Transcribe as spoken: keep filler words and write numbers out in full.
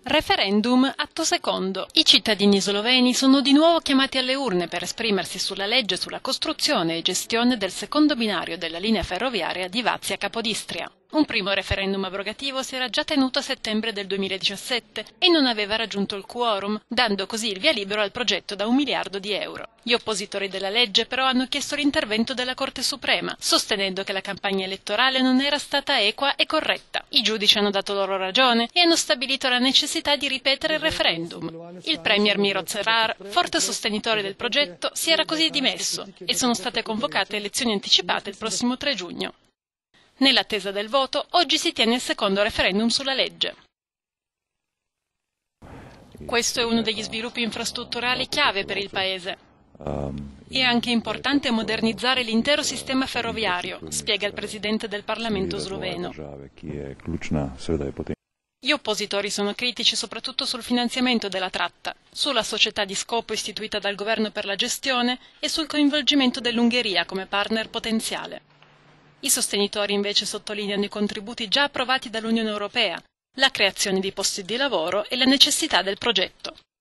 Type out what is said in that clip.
Referendum atto secondo. I cittadini sloveni sono di nuovo chiamati alle urne per esprimersi sulla legge sulla costruzione e gestione del secondo binario della linea ferroviaria di Vazia-Capodistria. Un primo referendum abrogativo si era già tenuto a settembre del duemiladiciassette e non aveva raggiunto il quorum, dando così il via libera al progetto da un miliardo di euro. Gli oppositori della legge però hanno chiesto l'intervento della Corte Suprema, sostenendo che la campagna elettorale non era stata equa e corretta. I giudici hanno dato loro ragione e hanno stabilito la necessità di ripetere il referendum. Il premier Miro Cerar, forte sostenitore del progetto, si era così dimesso e sono state convocate elezioni anticipate il prossimo tre giugno. Nell'attesa del voto, oggi si tiene il secondo referendum sulla legge. Questo è uno degli sviluppi infrastrutturali chiave per il Paese. È anche importante modernizzare l'intero sistema ferroviario, spiega il presidente del Parlamento sloveno. Gli oppositori sono critici soprattutto sul finanziamento della tratta, sulla società di scopo istituita dal governo per la gestione e sul coinvolgimento dell'Ungheria come partner potenziale. I sostenitori invece sottolineano i contributi già approvati dall'Unione Europea, la creazione di posti di lavoro e la necessità del progetto.